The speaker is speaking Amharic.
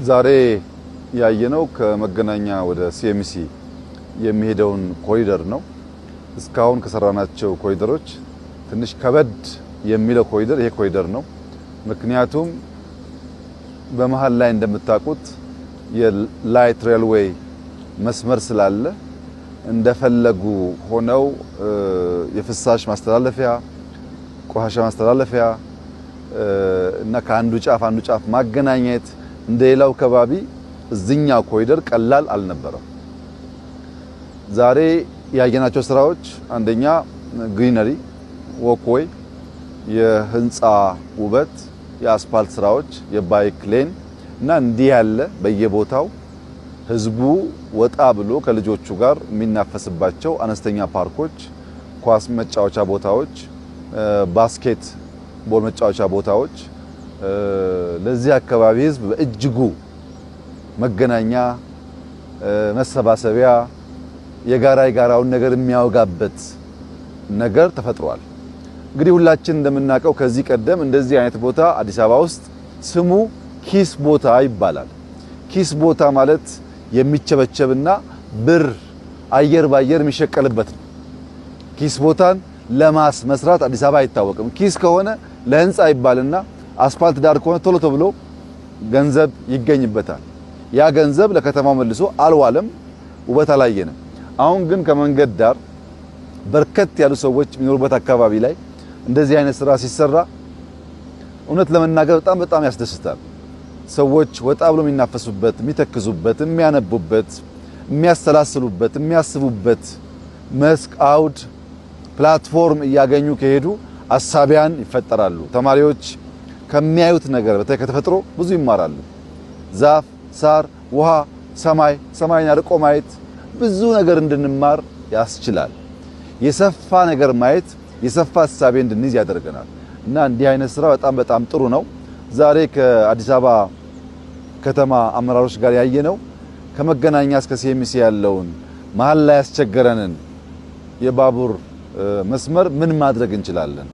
ዛሬ ያየነው ከመገናኛ ወደ ሲኤምሲ የሚሄደውን ኮሪደር ነው። እስካሁን ከሰራናቸው ኮሪደሮች ትንሽ ከበድ የሚለው ኮሪደር ይሄ ኮሪደር ነው። ምክንያቱም በመሃል ላይ እንደምታውቁት የላይት ሬልዌይ መስመር ስላለ እንደፈለጉ ሆነው የፍሳሽ ማስተላለፊያ፣ ቆሻሻ ማስተላለፊያ እና ከአንዱ ጫፍ አንዱ ጫፍ ማገናኘት እንደሌላው ከባቢ እዚህኛው ኮሪደር ቀላል አልነበረም። ዛሬ ያየናቸው ስራዎች አንደኛ ግሪነሪ ወክዌይ፣ የህንፃ ውበት፣ የአስፋልት ስራዎች፣ የባይክ ሌን እና እንዲህ ያለ በየቦታው ህዝቡ ወጣ ብሎ ከልጆቹ ጋር የሚናፈስባቸው አነስተኛ ፓርኮች፣ ኳስ መጫወቻ ቦታዎች፣ ባስኬት ቦል መጫወቻ ቦታዎች ለዚህ አካባቢ ህዝብ በእጅጉ መገናኛ መሰባሰቢያ የጋራውን ነገር የሚያወጋበት ነገር ተፈጥሯል። እንግዲህ ሁላችን እንደምናውቀው ከዚህ ቀደም እንደዚህ አይነት ቦታ አዲስ አበባ ውስጥ ስሙ ኪስ ቦታ ይባላል። ኪስ ቦታ ማለት የሚቸበቸብና ብር አየር ባየር የሚሸቀልበት ነው። ኪስ ቦታን ለማስ መስራት አዲስ አበባ አይታወቅም። ኪስ ከሆነ ለህንጻ ይባልና አስፋልት ዳር ከሆነ ቶሎ ተብሎ ገንዘብ ይገኝበታል። ያ ገንዘብ ለከተማው መልሶ አልዋለም፣ ውበት አላየንም። አሁን ግን ከመንገድ ዳር በርከት ያሉ ሰዎች የሚኖሩበት አካባቢ ላይ እንደዚህ አይነት ስራ ሲሰራ እውነት ለመናገር በጣም ያስደስታል። ሰዎች ወጣ ብሎ የሚናፈሱበት፣ የሚተክዙበት፣ የሚያነቡበት፣ የሚያሰላስሉበት፣ የሚያስቡበት መስክ አውድ ፕላትፎርም እያገኙ ከሄዱ አሳቢያን ይፈጠራሉ። ተማሪዎች ከሚያዩት ነገር በተለይ ከተፈጥሮ ብዙ ይማራሉ። ዛፍ፣ ሳር፣ ውሃ፣ ሰማይን አርቆ ማየት ብዙ ነገር እንድንማር ያስችላል። የሰፋ ነገር ማየት የሰፋ ሐሳቤ እንድንይዝ ያደርገናል እና እንዲህ አይነት ስራ በጣም ጥሩ ነው። ዛሬ ከአዲስ አበባ ከተማ አመራሮች ጋር ያየነው ከመገናኛ እስከ ሲኤምሲ ያለውን መሃል ላይ ያስቸገረንን የባቡር መስመር ምን ማድረግ እንችላለን